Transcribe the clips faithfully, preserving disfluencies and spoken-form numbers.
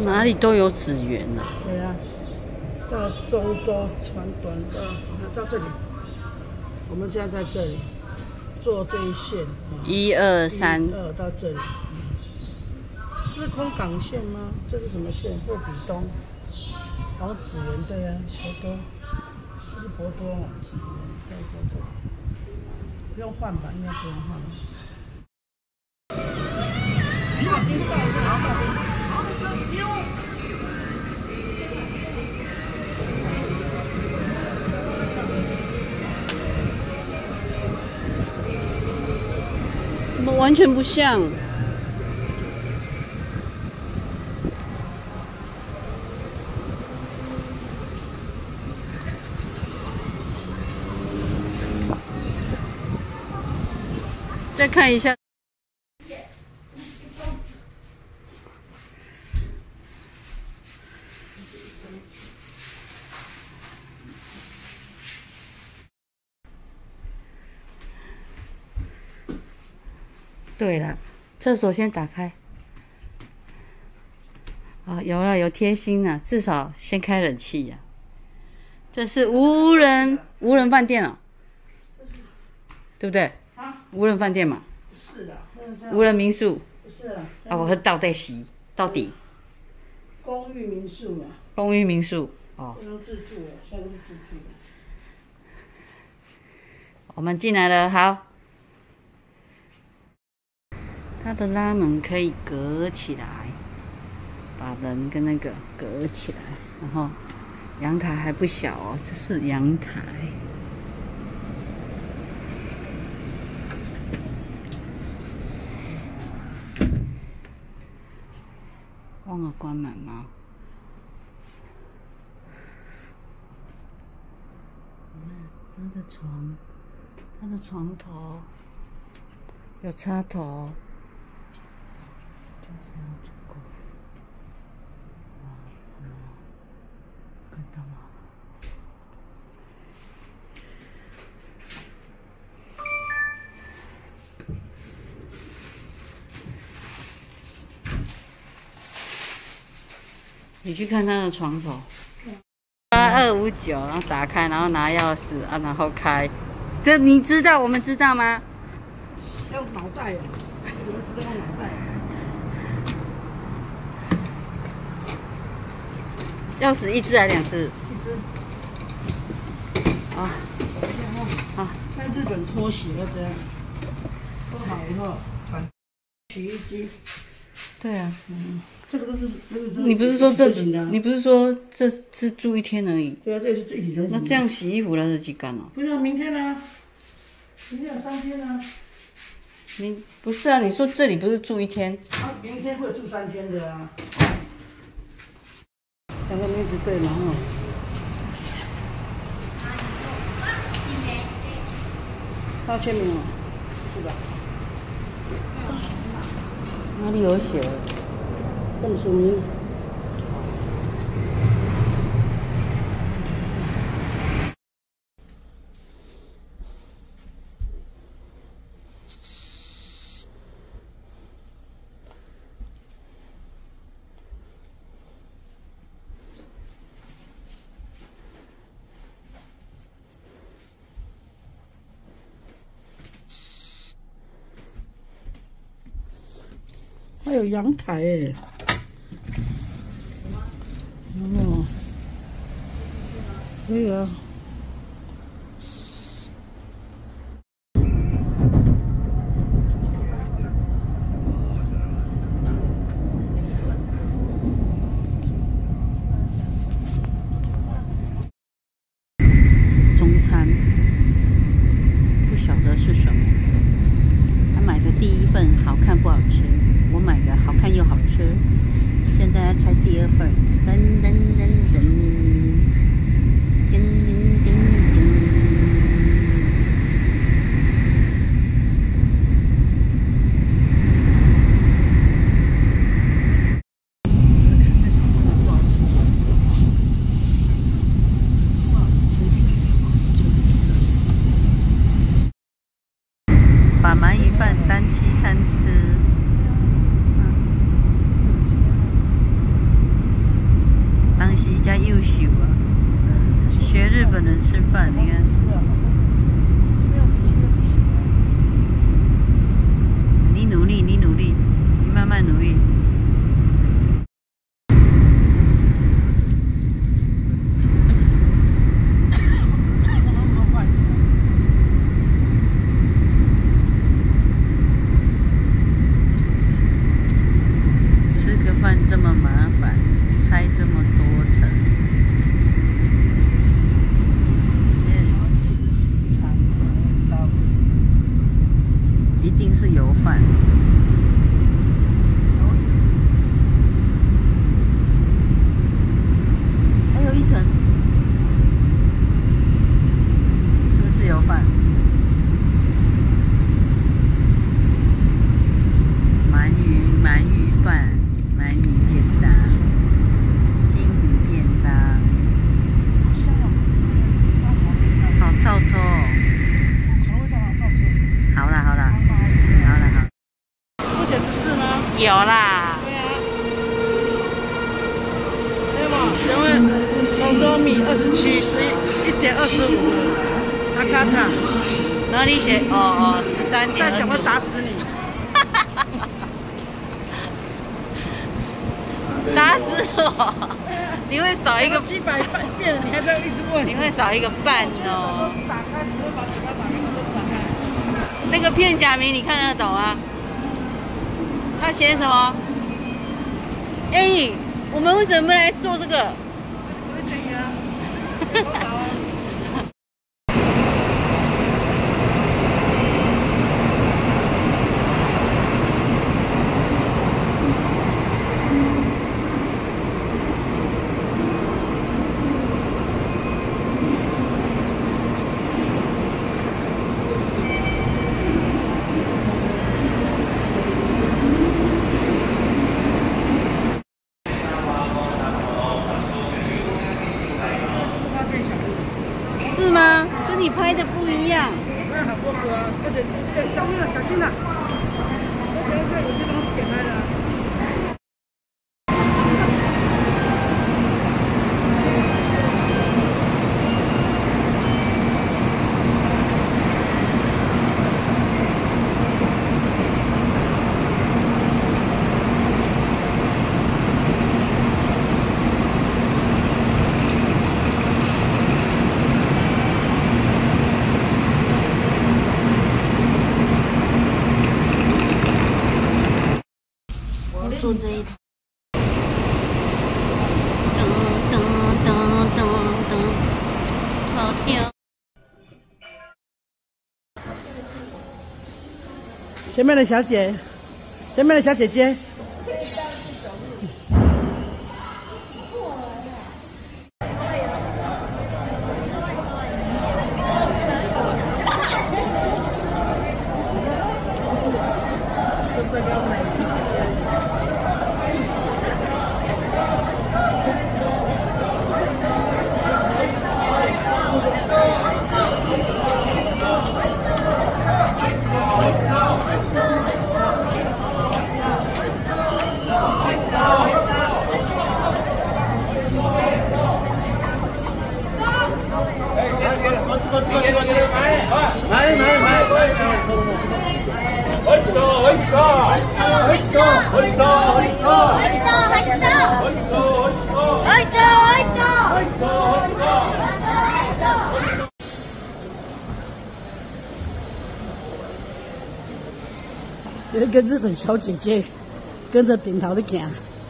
哪里都有纸园呐、啊。 对啊，到中州船短到到这里，我们现在在这里做这一线。 一二三。 二到这里。是空港线吗？这是什么线？霍比东。然后纸园对啊，博多，这是博多嘛？纸园对对对。不用换吧？应该不用换。 怎么完全不像？再看一下。对了，厕所先打开。啊、哦，有了，有贴心了，至少先开冷气呀、啊。这是无人无人饭店哦，对不对？啊，无人饭店嘛。 不是的， 无人民宿。 不是的。 啊，我和到底是到底。 公寓民宿嘛。 公寓民宿哦。 不能自助了，现在都是自助的。 我们进来了，好。它的拉门可以隔起来，把人跟那个隔起来，然后阳台还不小哦，这是阳台。忘了关门吗？他的床，他的床头有插头。就是要走过，看到吗？你去看他的床头，八二五九，然后打开，然后拿钥匙啊，然后开。这你知道，我们知道吗？ 要脑袋呀，我们知道要脑袋。 钥匙一只还是两只？ 一只。 啊，好。 在日本拖鞋要这样，拖好以后反洗衣机。对啊，嗯，这个都是这个是。 你不是说这只？你不是说这是住一天而已？ 对啊，这也是一起成型。 那这样洗衣服来得及干哦？ 不是啊，明天啊，明天有三天啊。 你不是啊？你说这里不是住一天？ 啊，明天会住三天的啊。两个名字对吗？哦。他要签名哦，是吧？ 哪里有写？ 更署名。还有阳台哎，哦，可以啊。 中餐，不晓得是什么。他买的第一份好看不好吃。我买的好看又好吃，现在要拆第二份，噔噔噔噔，噔噔噔噔。把鳗鱼饭当西餐吃。 家优秀啊，学日本人吃饭，你看。你努力，你努力，你慢慢努力。吃个饭这么麻烦，拆这么多层。 一定是油饭，还有一层，是不是油饭？鳗鱼鳗鱼饭，鳗鱼便当，金鱼便当，好臭臭哦！好啦好啦。 有啦， 对啊，对嘛？因为红豆米二十七，十一一点二十五，阿卡塔， 然后你写哦哦十三点， 再讲会打死你， 打死我！你会少一个几百遍，你还在一直问， 你会少一个半哦。 打开，只会把嘴巴打开，把嘴打开。 那个片假名你看得懂啊？ 他写什么？哎，我们为什么不来做这个？是吗？跟你拍的不一样。 我看好多个啊，而且小心了，小心了。而且现在有些东西点开的。 坐这一台，噔噔噔噔噔，好跳。 前面的小姐，前面的小姐姐。有一个日本小姐姐跟着顶头的行。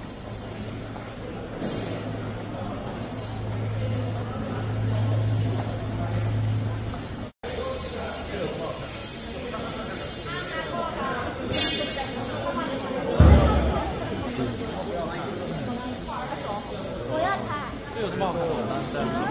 我要它。这有什么好喝的？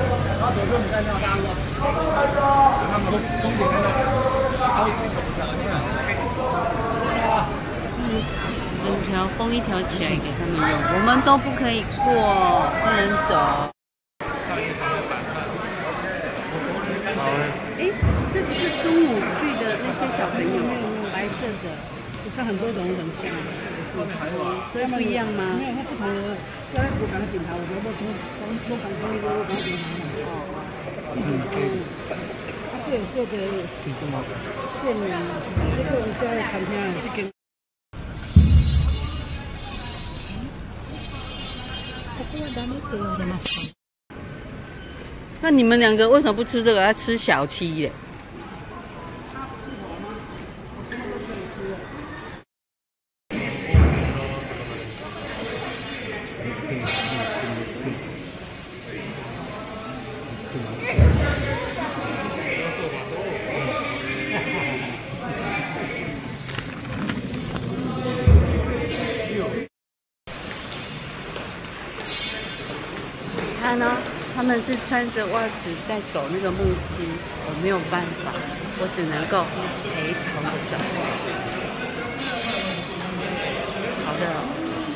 终点在那，高一点。 条封一条起来给他们用，我们都不可以过，不能走。哎，这不是中午去的那些小朋友，白色的， 我看很多种很像的， 所以不一样吗？ 没有，它不同的，要我讲警察，我觉得从从从港从那个我讲警察嘛。哦哦。嗯，它各有各的店名，这个我家的餐厅这间。 那你们两个为什么不吃这个，要吃小七耶？看呢、哦，他们是穿着袜子在走那个木屐，我没有办法，我只能够陪同的走。好的、哦，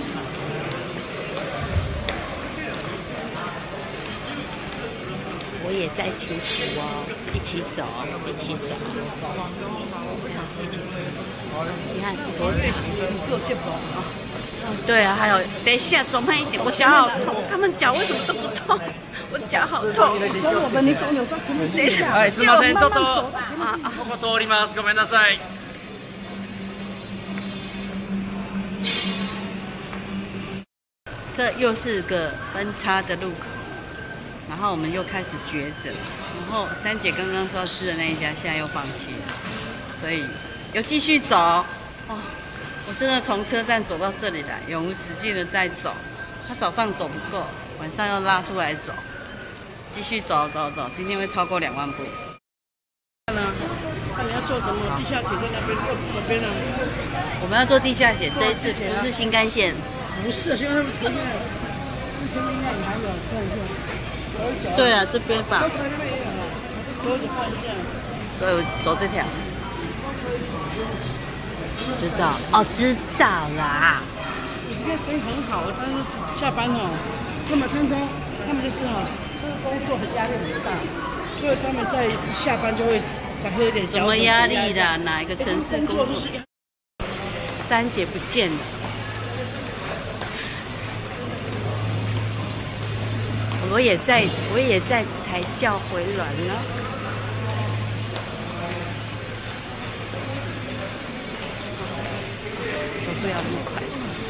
我也在祈福哦，一起走，一起走，一起走。你看多长， 做这个啊。 对啊，还有等一下走慢一点，我脚好痛。他们脚为什么都不痛？我脚好痛。等一下， はい、すみません、ちょっとここ通ります。ごめんなさい。 这又是个分叉的路口，然后我们又开始抉择。然后三姐刚刚说要吃的那一家，现在又放弃了，所以又继续走。哦。我真的从车站走到这里来，永无止境的在走。他早上走不够，晚上要拉出来走，继续走走走，今天会超过两万步。 看呢？看你要做什么？地下铁在那边，左边呢？ 我们要坐地下铁，这一次不是新干线。 不是，现在前面，前面应该还有，看一下。 对啊，这边吧。 走走看一下。 所以我走这条。知道哦，知道啦。 你看生意很好，但是下班哦，他们常常他们就是哦，这个工作很压力很大，所以他们在下班就会才喝一点小酒。 什么压力啦？哪一个城市工作？三姐不见了。我也在，我也在抬轿回銮了。不要那么快。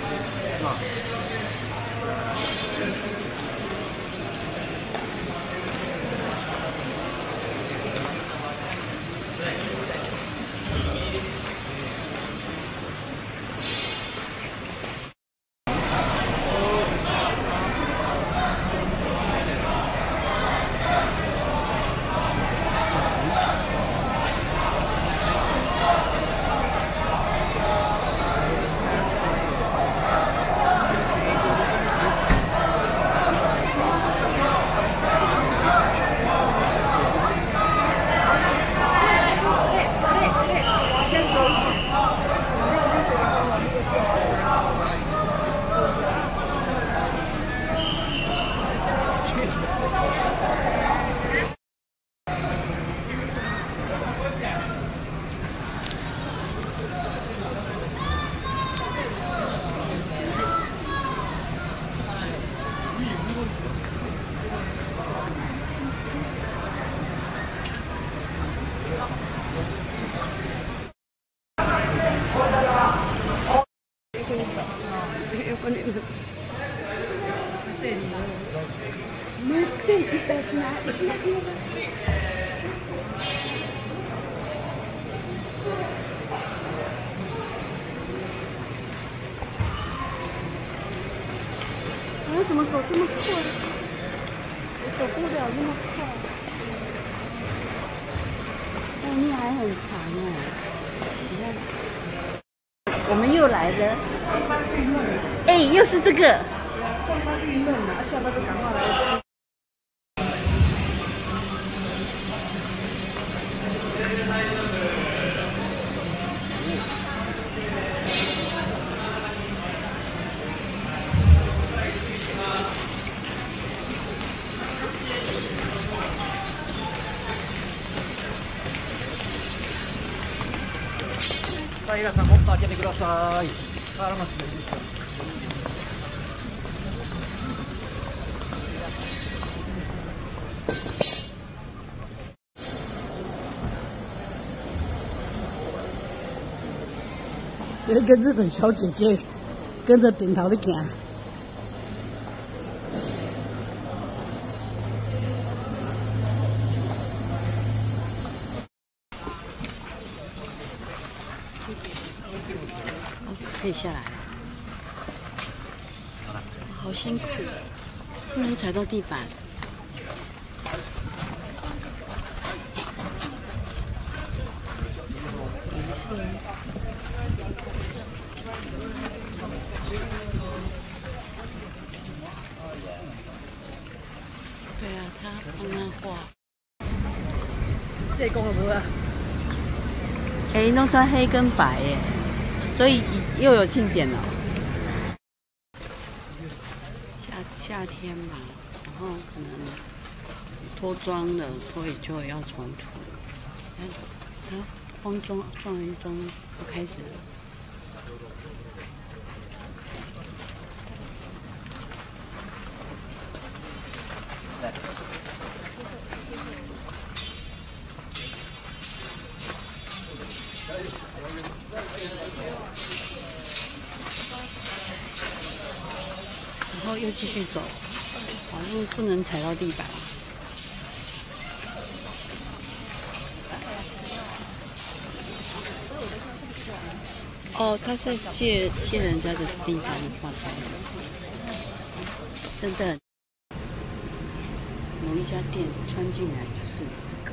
我怎么走这么快？我走不了那么快。后面还很长哦，你看。我们又来了。哎，又是这个。上班郁闷啊，下班就赶快来吃。 平さん、もっと開けてください。あらます。 有一个日本小姐姐跟着顶头的行。 可以下来了，好辛苦，不能踩到地板。对啊，他放那画。 这讲了无啊？ 哎，弄穿黑跟白耶。所以又有庆典了，夏夏天嘛，然后可能脱妆了，所以就要重涂。看，啊，方庄状元庄都开始了。然后又继续走，好像不能踩到地板。哦，他是借借人家的地方画出来的，真的。某一家店穿进来就是这个。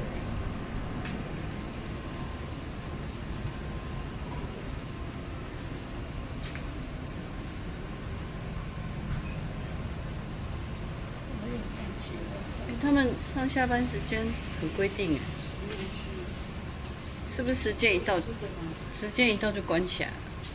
他们上下班时间很规定哎，是不是时间一到，时间一到就关起来了？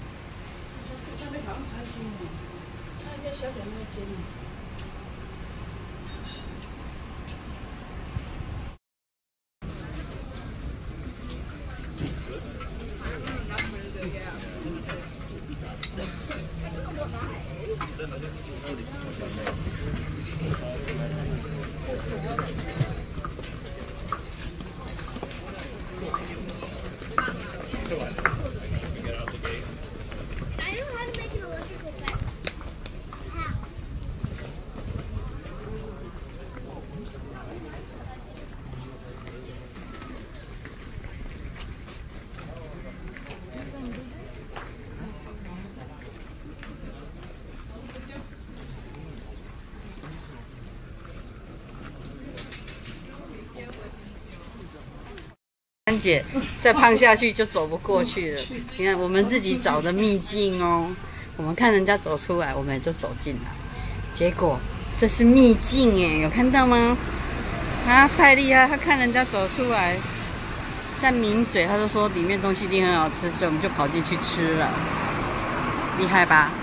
三姐再胖下去就走不过去了。你看，我们自己找的秘境哦。我们看人家走出来，我们也就走进来。结果这是秘境哎，有看到吗？啊，太厉害！他看人家走出来，在抿嘴，他就说里面东西一定很好吃，所以我们就跑进去吃了。厉害吧？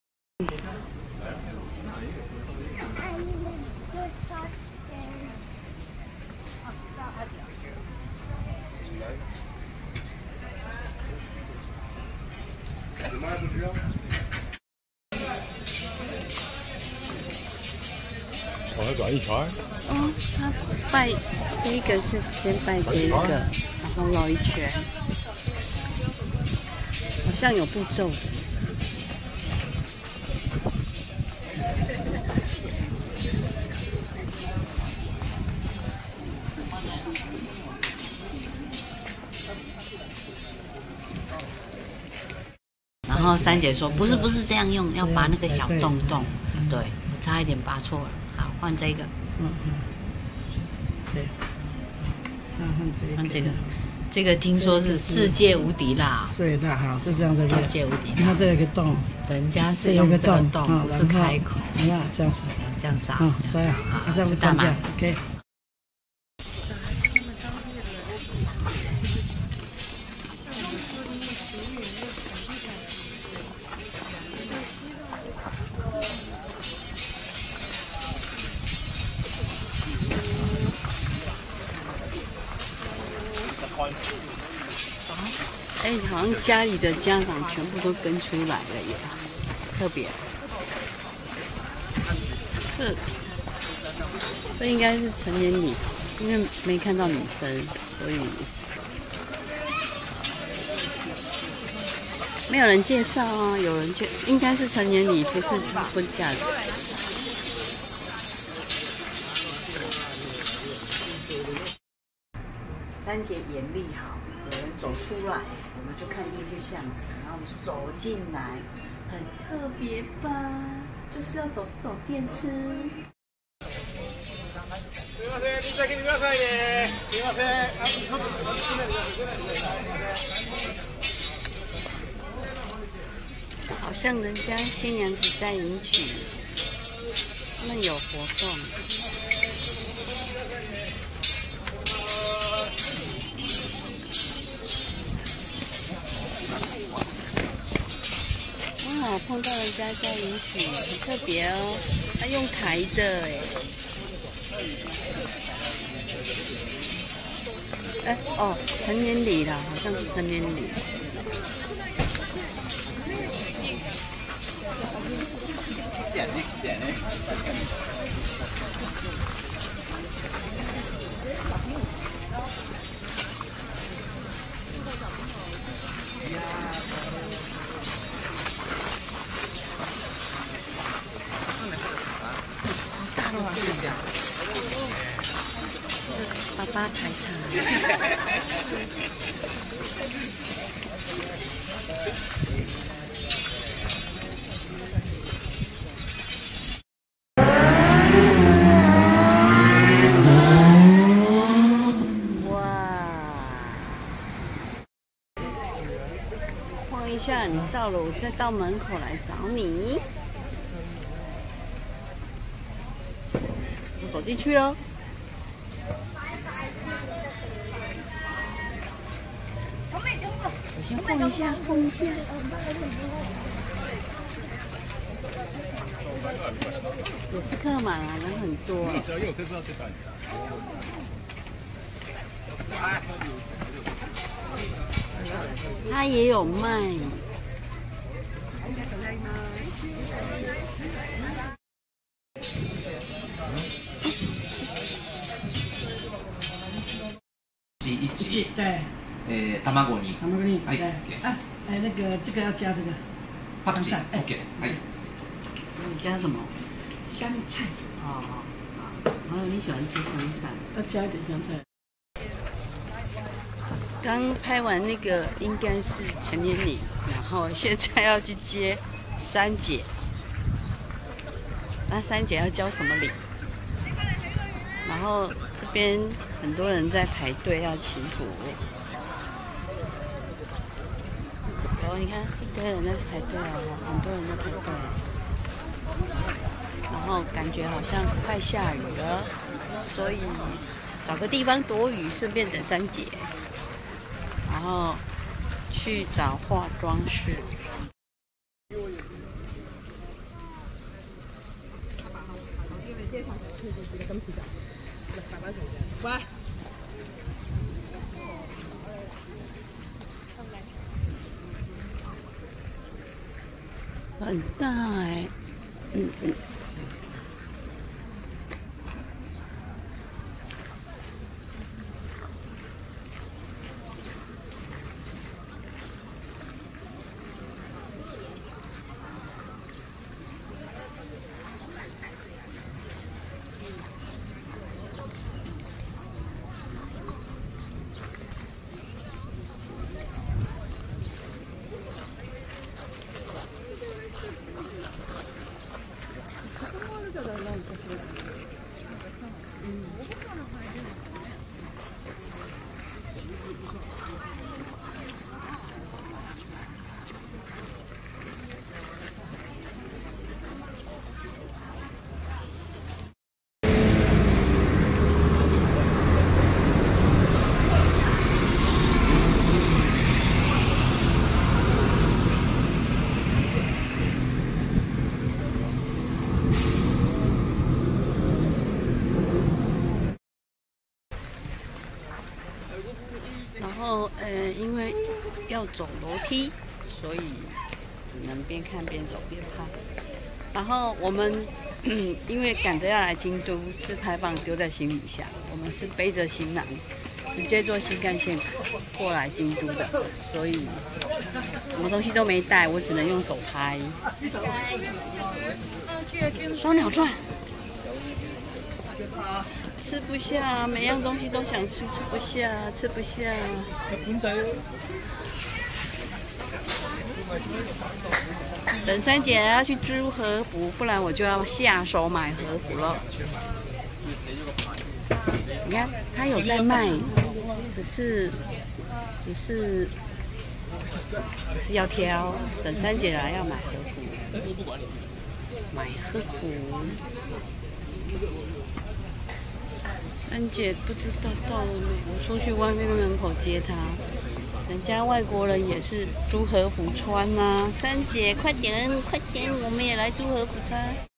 我要转一圈。 哦，他拜这一个是先拜这一个，然后绕一圈，好像有步骤的。然后三姐说：“不是，不是这样用，要拔那个小洞洞。”对，我差一点拔错了。好，换这个。 嗯嗯。对。那换这个。 换这个，这个听说是世界无敌啦。 最大好，是这样的。 世界无敌。 你看这有个洞， 人家是用这个洞，不是开口。 你看这样子， 这样撒。 嗯，这样，这样不大吗 ？OK。 哎，好像家里的家长全部都跟出来了耶，特别。这这应该是成年礼，因为没看到女生，所以没有人介绍啊。有人介，应该是成年礼，不是婚嫁的。三姐眼力好，有人走出来，我们就看进去巷子，然后我们就走进来，很特别吧？就是要走这种店吃。 すみません、水だけにくださいね。すみません。 好像人家新娘子在迎娶，他们有活动。哇，碰到人家在迎娶，很特别哦。他用抬的哎。哎哦，成年礼啦，好像是成年礼。 点呢？点呢？ 爸爸抬他。晃一下，你到了，我再到门口来找你。我走进去喽。我先晃一下，晃一下。也是客满啊，人很多、啊。他也有卖。 一一对。 えー、卵に。 卵に。 はい。 啊，哎，那个这个要加这个。 パクチー。オッケー。はい。 你加什么？ 香菜。 哦哦哦，你喜欢吃香菜？ 要加一点香菜。 刚拍完那个应该是成年礼，然后现在要去接三姐。那三姐要交什么礼？然后这边很多人在排队要祈福。有，你看一堆人在排队哦，很多人在排队。然后感觉好像快下雨了，所以找个地方躲雨，顺便等三姐。然后去找化妆室。很大哎、欸，嗯嗯。 后呃，因为要走楼梯，所以只能边看边走边拍。然后我们嗯，因为赶着要来京都，自拍棒丢在行李箱，我们是背着行囊，直接坐新干线过来京都的，所以什么东西都没带，我只能用手拍。双鸟串。吃不下，每样东西都想吃，吃不下，吃不下。等三姐要去租和服，不然我就要下手买和服了。你看，他有在卖，只是，只是，只是要挑。等三姐来要买和服，买和服。三姐不知道到了没？我出去外面门口接她，人家外国人也是租和服穿啊。三姐，快点，快点，我们也来租和服穿。